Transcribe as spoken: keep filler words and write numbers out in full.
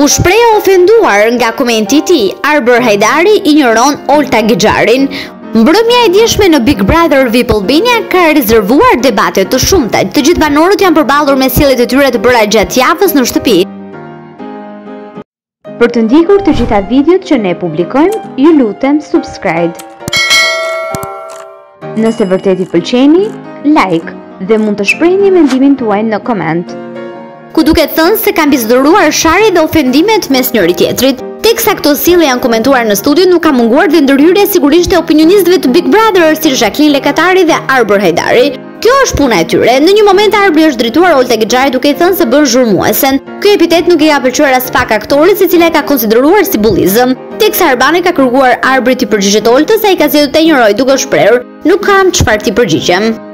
shpreh ofenduar nga komenti i tij, Arber Hajdari injoron Olta Gexharin. Mbrëmja e dieshme në Big Brother V I P Albania ka rezervuar debate të shumta. Të gjithë banorët janë përballur me sjelljet e tyre të bëra gjatë javës në shtëpi. Për të ndjekur të gjitha videot që ne publikojmë, ju lutem subscribe. Nëse vërtet i pëlqeni, like dhe mund të shprehni mendimin tuaj në koment. Ku duket thënë se kanë bizdëruar sharje dhe ofendimet mes njëri tjetrit. Teksa këto sjellje janë komentuar në studio, nuk ka munguar dhe ndërhyrja sigurisht e opinionistëve të Big Brother si Jacqueline Lekatari dhe Arber Hajdari. Kjo është puna e tyre. Në një moment Arbri është drejtuar Olta Gexhari duke i thënë se bën zhurmuesen. Ky epitet nuk i ka pëlqyer as pak aktorit, secila e ka konsideruar si bullizëm. Teksa Arbani ka kërkuar Arbrit të përgjigjet Oltës, ai ka zgjedhur të injorojë duke shprehur: "Nuk kam çfarë t'i përgjigjem."